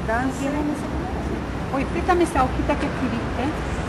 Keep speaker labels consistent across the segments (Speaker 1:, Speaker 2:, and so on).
Speaker 1: Danza. Oye, préstame esa hojita que escribiste.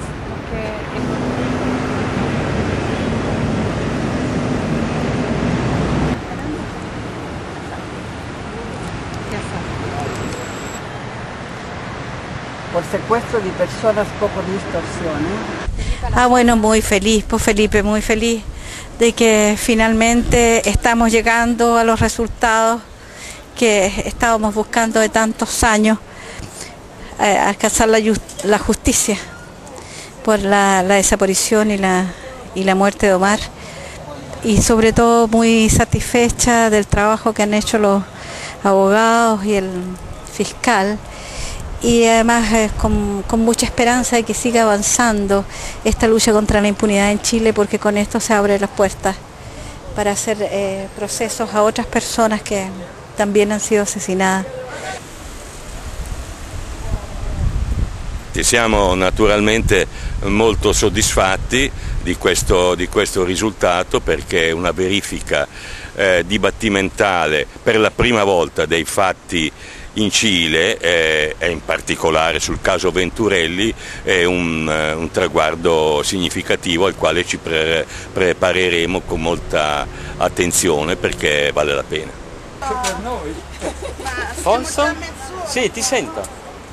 Speaker 1: Por secuestro de personas poco de extorsión.
Speaker 2: Ah, bueno, muy feliz, pues Felipe, muy feliz de que finalmente estamos llegando a los resultados que estábamos buscando de tantos años, alcanzar la justicia por la desaparición y la muerte de Omar, y sobre todo muy satisfecha del trabajo que han hecho los abogados y el fiscal, y además con mucha esperanza de que siga avanzando esta lucha contra la impunidad en Chile, porque con esto se abren las puertas para hacer procesos a otras personas que también han sido asesinadas.
Speaker 3: Siamo naturalmente molto soddisfatti di questo risultato, perché è una verifica dibattimentale per la prima volta dei fatti in Cile, e in particolare sul caso Venturelli, è un traguardo significativo al quale ci prepareremo con molta attenzione, perché vale la pena.
Speaker 4: Per noi. Fonso? Sì, ti sento.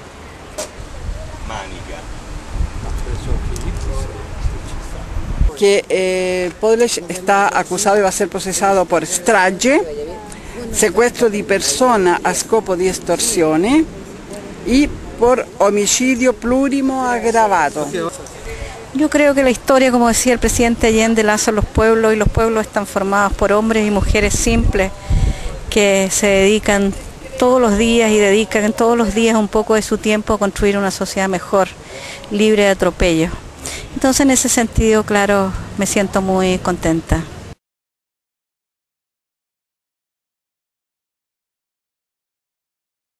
Speaker 3: Manica.
Speaker 1: Que Podlech está acusado y va a ser procesado por strage, secuestro di persona a scopo di estorsione y por homicidio plurimo aggravato.
Speaker 2: Yo creo que la historia, como decía el presidente Allende, la hacen los pueblos, y los pueblos están formados por hombres y mujeres simples que se dedican todos los días y dedican todos los días un poco de su tiempo a construir una sociedad mejor, libre de atropellos. Entonces, en ese sentido, claro, me siento muy contenta.